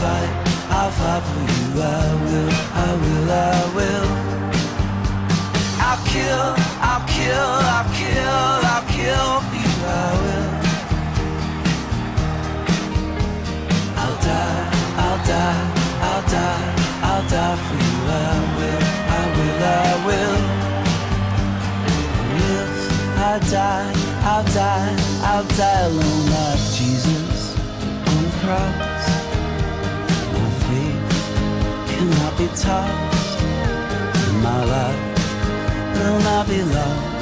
fight for you. I will, I will, I will. I'll kill, I'll kill, I'll kill, I'll kill for you. I will. I'll die, I'll die, I'll die, I'll die for you. I will, I will, I will. If I die, I'll die, I'll die alone like Jesus on the cross. My faith cannot be tossed, and my life will not be lost.